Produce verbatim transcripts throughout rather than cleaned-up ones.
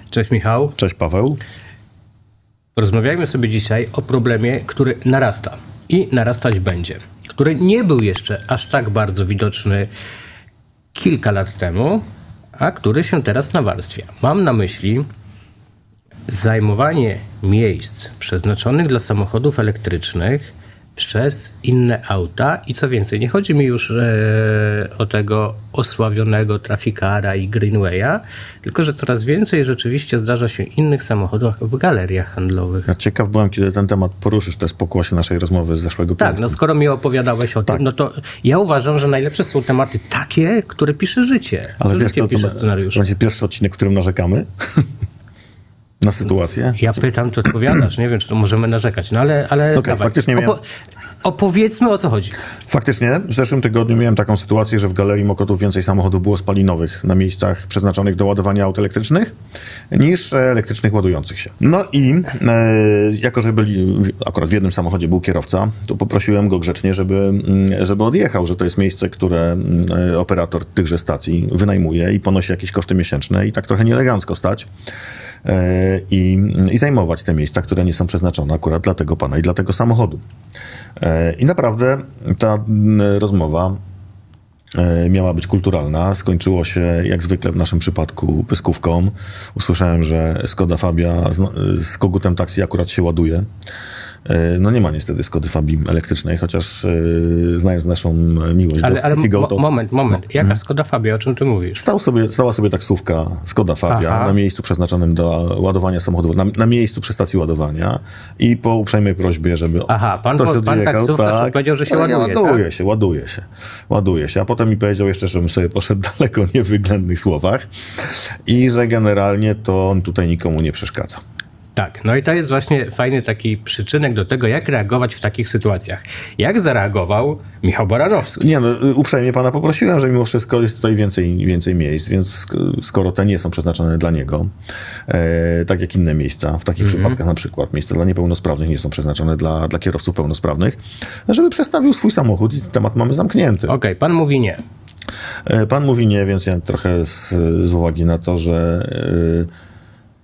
Cześć Michał. Cześć Paweł. Porozmawiajmy sobie dzisiaj o problemie, który narasta i narastać będzie. Który nie był jeszcze aż tak bardzo widoczny kilka lat temu, a który się teraz nawarstwia. Mam na myśli zajmowanie miejsc przeznaczonych dla samochodów elektrycznych przez inne auta i co więcej, nie chodzi mi już e, o tego osławionego trafikara i Greenwaya, tylko że coraz więcej rzeczywiście zdarza się innych samochodów w galeriach handlowych. Ja ciekaw byłem, kiedy ten temat poruszysz, to jest pokłosie naszej rozmowy z zeszłego Tak, piątku. no skoro mi opowiadałeś o tak. tym, no to ja uważam, że najlepsze są tematy takie, które pisze życie. Ale wiesz, życie to, pisze to scenariusze. będzie pierwszy odcinek, w którym narzekamy na sytuację. Ja pytam, to odpowiadasz. Nie wiem, czy to możemy narzekać, no ale... ale okay, faktycznie miałem... Opo- opowiedzmy, o co chodzi. Faktycznie, w zeszłym tygodniu miałem taką sytuację, że w Galerii Mokotów więcej samochodów było spalinowych na miejscach przeznaczonych do ładowania aut elektrycznych niż elektrycznych ładujących się. No i e, jako, że byli, akurat w jednym samochodzie był kierowca, to poprosiłem go grzecznie, żeby, żeby odjechał, że to jest miejsce, które operator tychże stacji wynajmuje i ponosi jakieś koszty miesięczne i tak trochę nieelegancko stać e, i, i zajmować te miejsca, które nie są przeznaczone akurat dla tego pana i dla tego samochodu. I naprawdę ta rozmowa miała być kulturalna. Skończyło się, jak zwykle w naszym przypadku, pyskówką. Usłyszałem, że Skoda Fabia z, z kogutem taksi akurat się ładuje. No nie ma niestety Skody Fabii elektrycznej, chociaż yy, znając naszą miłość ale, do ale Citigo, to... moment, moment. Jaka hmm. Skoda Fabia? O czym ty mówisz? Stał sobie, stała sobie taksówka Skoda Fabia Aha. na miejscu przeznaczonym do ładowania samochodów, na, na miejscu przy stacji ładowania i po uprzejmej prośbie, żeby Aha, pan, ktoś pan odjechał, taksówkarz tak, powiedział, że się ładuje, ładuje, ładuje tak? się, ładuje się, ładuje się. A potem mi powiedział jeszcze, żebym sobie poszedł daleko nie w wyględnych słowach i że generalnie to on tutaj nikomu nie przeszkadza. Tak, no i to jest właśnie fajny taki przyczynek do tego, jak reagować w takich sytuacjach. Jak zareagował Michał Baranowski? Nie, no uprzejmie pana poprosiłem, że mimo wszystko jest tutaj więcej, więcej miejsc, więc skoro te nie są przeznaczone dla niego, e, tak jak inne miejsca, w takich mm-hmm. przypadkach na przykład miejsca dla niepełnosprawnych nie są przeznaczone dla, dla kierowców pełnosprawnych, żeby przestawił swój samochód i temat mamy zamknięty. Okej, okay, pan mówi nie. E, pan mówi nie, więc ja trochę z, z uwagi na to, że... E,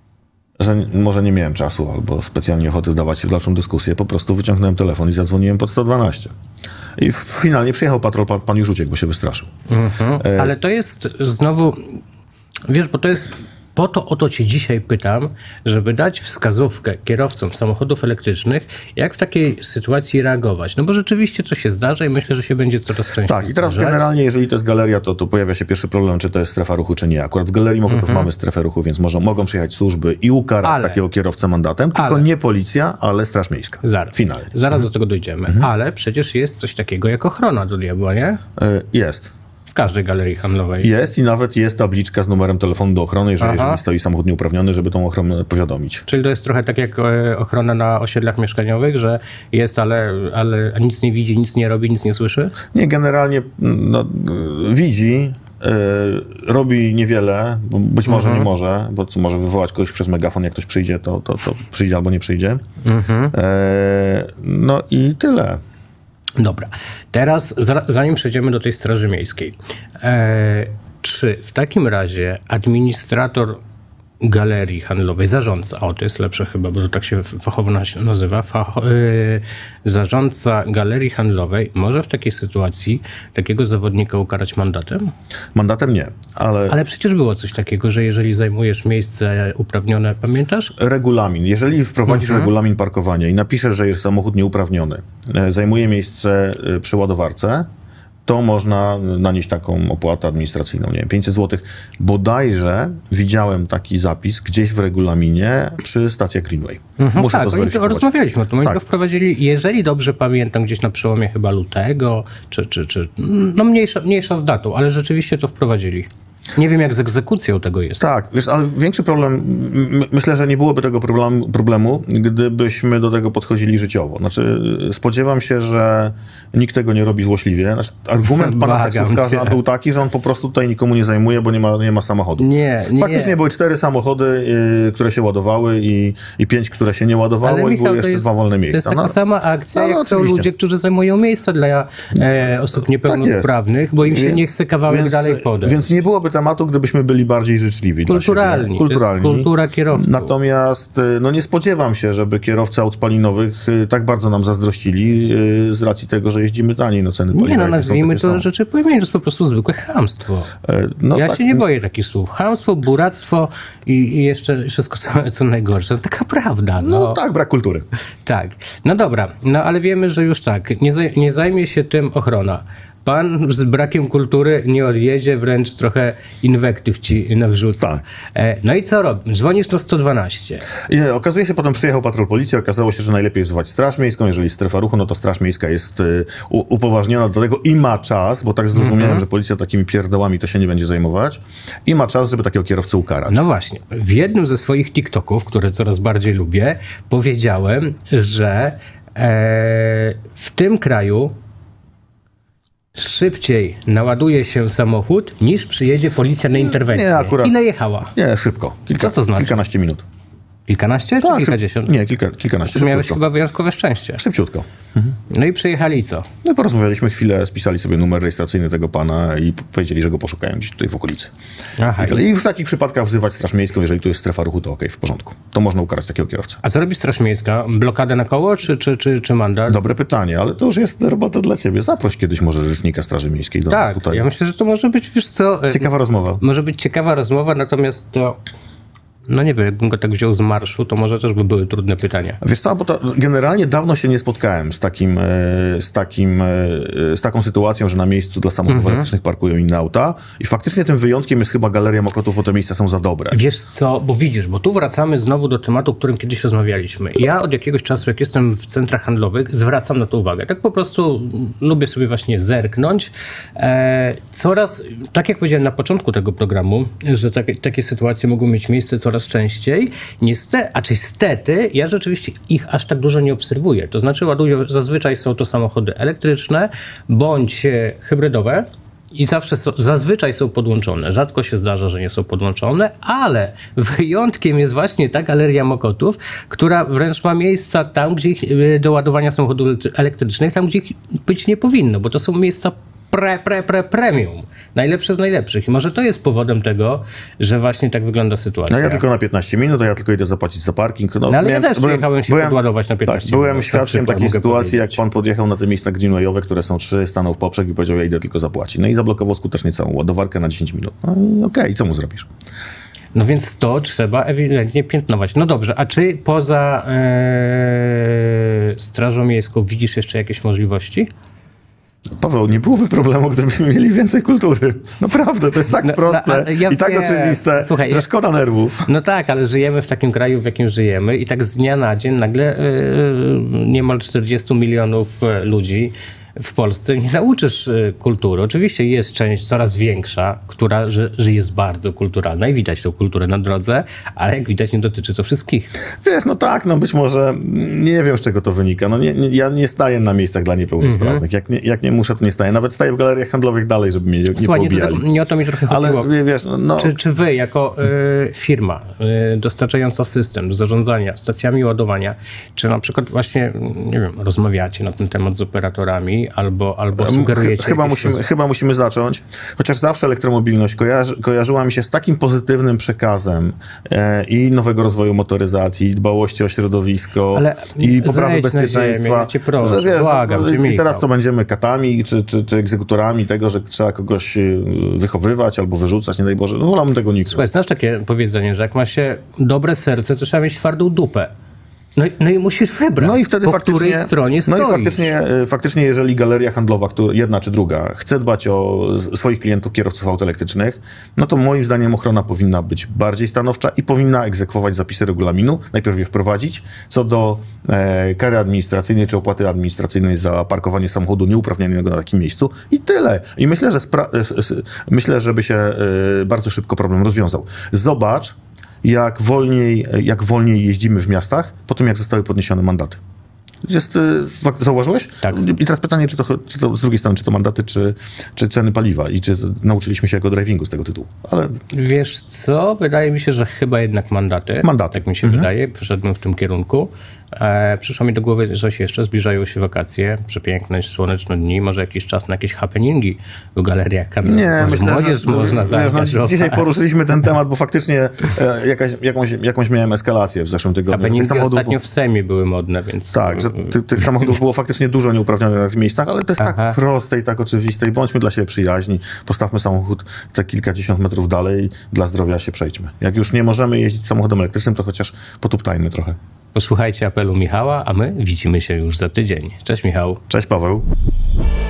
że może nie miałem czasu albo specjalnie ochoty wdawać się w dalszą dyskusję, po prostu wyciągnąłem telefon i zadzwoniłem pod sto dwanaście. I finalnie przyjechał patrol, pan, pan już uciekł, bo się wystraszył. Mhm. E... Ale to jest znowu, wiesz, bo to jest, po to o to cię dzisiaj pytam, żeby dać wskazówkę kierowcom samochodów elektrycznych, jak w takiej sytuacji reagować. No bo rzeczywiście to się zdarza i myślę, że się będzie coraz częściej Tak, i teraz zdarzać. generalnie, jeżeli to jest galeria, to, to pojawia się pierwszy problem, czy to jest strefa ruchu, czy nie. Akurat w Galerii Mokotów mhm. mamy strefę ruchu, więc może, mogą przyjechać służby i ukarać ale, takiego kierowcę mandatem, tylko ale, nie policja, ale Straż Miejska. Zaraz, finalnie. zaraz mhm. do tego dojdziemy. Mhm. Ale przecież jest coś takiego jak ochrona do diabła, nie? Y, jest. W każdej galerii handlowej. Jest i nawet jest tabliczka z numerem telefonu do ochrony, że jeżeli stoi samochód nieuprawniony, żeby tą ochronę powiadomić. Czyli to jest trochę tak jak ochrona na osiedlach mieszkaniowych, że jest, ale, ale nic nie widzi, nic nie robi, nic nie słyszy? Nie, generalnie no, widzi, yy, robi niewiele, bo być może mhm. nie może, bo co może wywołać kogoś przez megafon, jak ktoś przyjdzie, to, to, to przyjdzie albo nie przyjdzie. Mhm. Yy, no i tyle. Dobra, teraz zanim przejdziemy do tej Straży Miejskiej, e, czy w takim razie administrator galerii handlowej, zarządca, o to jest lepsze chyba, bo to tak się fachowo nazywa, fach, e, zarządca galerii handlowej może w takiej sytuacji takiego zawodnika ukarać mandatem? Mandatem nie, ale... Ale przecież było coś takiego, że jeżeli zajmujesz miejsce uprawnione, pamiętasz? Regulamin. Jeżeli wprowadzisz mhm. regulamin parkowania i napiszesz, że jest samochód nieuprawniony, zajmuje miejsce przy ładowarce, to można nanieść taką opłatę administracyjną, nie wiem, pięćset złotych. Bodajże widziałem taki zapis gdzieś w regulaminie przy stacjach Greenway. Mhm, Muszę tak, to zweryfikować. To rozmawialiśmy o tym. Oni tak. to wprowadzili, jeżeli dobrze pamiętam, gdzieś na przełomie chyba lutego, czy, czy, czy no mniejsza, mniejsza z datą, ale rzeczywiście to wprowadzili. Nie wiem, jak z egzekucją tego jest. Tak, wiesz, ale większy problem, myślę, że nie byłoby tego problemu, problemu, gdybyśmy do tego podchodzili życiowo. Znaczy, spodziewam się, że nikt tego nie robi złośliwie. Znaczy, argument pana taksówkarza był taki, że on po prostu tutaj nikomu nie zajmuje, bo nie ma, nie ma samochodu. Nie, nie. Faktycznie były cztery samochody, y, które się ładowały i, i pięć, które się nie ładowały, ale i Michał, były jeszcze jest, dwa wolne miejsca. To jest taka no, sama akcja, no, no, jak są ludzie, którzy zajmują miejsca dla e, osób niepełnosprawnych, tak bo im się więc, nie chce kawałek więc, dalej podejść. Więc nie byłoby byłoby tematu, gdybyśmy byli bardziej życzliwi. Kulturalni. Kulturalni. To jest kultura kierowców. Natomiast no nie spodziewam się, żeby kierowcy aut spalinowych tak bardzo nam zazdrościli z racji tego, że jeździmy taniej. No ceny paliwa. Nie, no nazwijmy to są. rzeczy po imieniu, to jest po prostu zwykłe chamstwo. No ja tak, się nie boję takich słów. Chamstwo, buractwo i, i jeszcze wszystko, co, co najgorsze. Taka prawda. No. no tak, brak kultury. Tak. No dobra, no ale wiemy, że już tak, nie, zaj nie zajmie się tym ochrona. Pan z brakiem kultury nie odjedzie, wręcz trochę inwektyw ci nawrzuca. Tak. E, no i co robi? Dzwonisz na sto dwanaście. I okazuje się, potem przyjechał patrol policji, okazało się, że najlepiej jest wzywać Straż Miejską. Jeżeli jest strefa ruchu, no to Straż Miejska jest y, upoważniona do tego i ma czas, bo tak zrozumiałem, mm-hmm. że policja takimi pierdołami to się nie będzie zajmować, i ma czas, żeby takiego kierowcę ukarać. No właśnie. W jednym ze swoich TikToków, które coraz bardziej lubię, powiedziałem, że e, w tym kraju szybciej naładuje się samochód, niż przyjedzie policja na interwencję. Nie, akurat. Ile jechała? Nie, szybko. Kilka, Co to znaczy? Kilkanaście minut. Kilkanaście tak, czy kilkadziesiąt? Nie, kilka, kilkanaście. To miałeś chyba wyjątkowe szczęście. Szybciutko. Mhm. No i przyjechali co? No porozmawialiśmy chwilę, spisali sobie numer rejestracyjny tego pana i powiedzieli, że go poszukają gdzieś tutaj w okolicy. Aha, I, I w takich przypadkach wzywać Straż Miejską, jeżeli tu jest strefa ruchu, to okej, okay, w porządku. To można ukarać takiego kierowcę. A co robi Straż Miejska? Blokadę na koło czy, czy, czy, czy mandat? Dobre pytanie, ale to już jest robota dla ciebie. Zaproś kiedyś może rzecznika Straży Miejskiej do tak, nas tutaj. Ja myślę, że to może być, wiesz co... Ciekawa rozmowa. Może być ciekawa rozmowa, natomiast to... No nie wiem, jakbym go tak wziął z marszu, to może też by były trudne pytania. Wiesz co, bo to generalnie dawno się nie spotkałem z takim, z takim, z taką sytuacją, że na miejscu dla samochodów mm-hmm. elektrycznych parkują inne auta i faktycznie tym wyjątkiem jest chyba Galeria Mokotów, bo te miejsca są za dobre. Wiesz co, bo widzisz, bo tu wracamy znowu do tematu, o którym kiedyś rozmawialiśmy. Ja od jakiegoś czasu, jak jestem w centrach handlowych, zwracam na to uwagę. Tak po prostu lubię sobie właśnie zerknąć. E, coraz, tak jak powiedziałem na początku tego programu, że takie, takie sytuacje mogą mieć miejsce coraz częściej. Niestety, a czy stety, ja rzeczywiście ich aż tak dużo nie obserwuję. To znaczy ładują, zazwyczaj są to samochody elektryczne bądź hybrydowe i zawsze są, zazwyczaj są podłączone. Rzadko się zdarza, że nie są podłączone, ale wyjątkiem jest właśnie ta Galeria Mokotów, która wręcz ma miejsca tam, gdzie ich, do ładowania samochodów elektrycznych, tam, gdzie ich być nie powinno, bo to są miejsca pre, pre, pre, premium. Najlepsze z najlepszych. I może to jest powodem tego, że właśnie tak wygląda sytuacja. No ja tylko na piętnaście minut, a ja tylko idę zapłacić za parking. No, no ale miałem, ja też przyjechałem się byłem, podładować na piętnaście tak, minut. Byłem świadkiem takiej sytuacji, jak pan podjechał na te miejsca greenwayowe, które są trzy, stanął w poprzek i powiedział, ja idę tylko zapłacić. No i zablokował skutecznie całą ładowarkę na dziesięć minut. No okej, okay, co mu zrobisz? No więc to trzeba ewidentnie piętnować. No dobrze, a czy poza ee, Strażą Miejską widzisz jeszcze jakieś możliwości? Paweł, nie byłoby problemu, gdybyśmy mieli więcej kultury. Naprawdę, to jest tak no, proste no, ja i tak nie, oczywiste, słuchaj, że szkoda nerwów. No tak, ale żyjemy w takim kraju, w jakim żyjemy i tak z dnia na dzień nagle yy, niemal czterdziestu milionów ludzi w Polsce nie nauczysz kultury. Oczywiście jest część coraz większa, która że, że jest bardzo kulturalna i widać tę kulturę na drodze, ale jak widać nie dotyczy to wszystkich. Wiesz, no tak, no być może nie wiem z czego to wynika. No nie, nie, ja nie staję na miejscach dla niepełnosprawnych. Mm-hmm. Jak, nie, jak nie muszę, to nie staję. Nawet staję w galeriach handlowych dalej, żeby mnie nie Słuchaj, poobijali. Nie, nie o to mi trochę chodziło. Ale wiesz, no, no... Czy, czy wy jako y, firma y, dostarczająca system do zarządzania stacjami ładowania, czy na przykład właśnie, nie wiem, rozmawiacie na ten temat z operatorami, albo, albo sugerujecie... Chyba musimy, roz... chyba musimy zacząć, chociaż zawsze elektromobilność kojarzy, kojarzyła mi się z takim pozytywnym przekazem e, i nowego rozwoju motoryzacji, i dbałości o środowisko, ale i poprawy bezpieczeństwa. Ziemię, proszę, że wiesz, błagam, i teraz co będziemy katami, czy, czy, czy egzekutorami tego, że trzeba kogoś wychowywać albo wyrzucać, nie daj Boże. No wolałbym tego nigdy. Słuchaj, znasz takie powiedzenie, że jak ma się dobre serce, to trzeba mieć twardą dupę. No, no i musisz wybrać, no i wtedy po faktycznie, której stronie stoisz. No i faktycznie, faktycznie, jeżeli galeria handlowa, która, jedna czy druga, chce dbać o swoich klientów, kierowców aut elektrycznych, no to moim zdaniem ochrona powinna być bardziej stanowcza i powinna egzekwować zapisy regulaminu, najpierw je wprowadzić, co do e, kary administracyjnej czy opłaty administracyjnej za parkowanie samochodu nieuprawnionego na takim miejscu i tyle. I myślę, że spra- myślę, żeby się e, bardzo szybko problem rozwiązał. Zobacz, jak wolniej, jak wolniej jeździmy w miastach po tym, jak zostały podniesione mandaty. Jest, zauważyłeś? Tak. I teraz pytanie, czy to, czy to z drugiej strony, czy to mandaty, czy, czy ceny paliwa i czy nauczyliśmy się jako drivingu z tego tytułu. Ale... Wiesz co? Wydaje mi się, że chyba jednak mandaty. Mandaty. Tak mi się mhm. wydaje. Przeszedłem w tym kierunku. E, przyszło mi do głowy, że się jeszcze zbliżają się wakacje, przepiękne, słoneczne dni, może jakiś czas na jakieś happeningi w galeriach handlowych. Nie, może myślę, młodzież że, można wiesz, zaangażować. Dzisiaj poruszyliśmy ten temat, bo faktycznie e, jakaś, jakąś, jakąś miałem eskalację w zeszłym tygodniu. Happeningi tych ostatnio było... w Sejmie były modne, więc... Tak, że ty, tych samochodów było faktycznie dużo nieuprawnionych na tych miejscach, ale to jest Aha. tak proste i tak oczywiste i bądźmy dla siebie przyjaźni, postawmy samochód te kilkadziesiąt metrów dalej, dla zdrowia się przejdźmy. Jak już nie możemy jeździć samochodem elektrycznym, to chociaż potuptajmy trochę. Posłuchajcie apelu Michała, a my widzimy się już za tydzień. Cześć Michał. Cześć Paweł.